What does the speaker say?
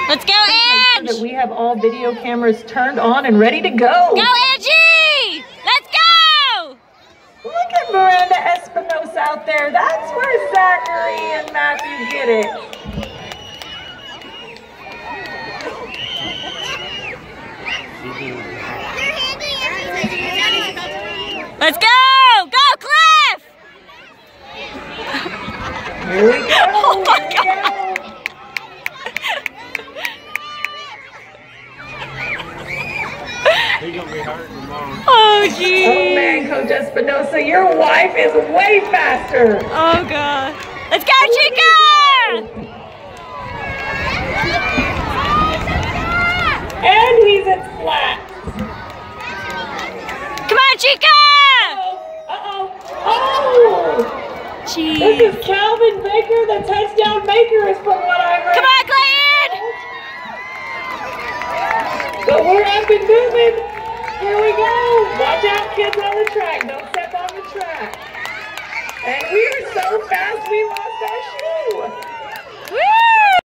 Let's go, Edge! Make sure that we have all video cameras turned on and ready to go. Go, Edgy! Let's go! Look at Miranda Espinosa out there. That's where Zachary and Matthew get it. Let's go! Go, Cliff! Here we go. Oh my God. Oh, geez. Oh, man, Coach Espinosa, your wife is way faster. Oh, God. Let's go, Chica! And he's at flat. Come on, Chica! Uh-oh. Oh! Jeez. This is Calvin Baker, the touchdown maker, is from what I heard. Come on, Clayton! But we're up and moving. Here we go. Watch out, kids on the track. Don't step on the track. And we are so fast we lost our shoe.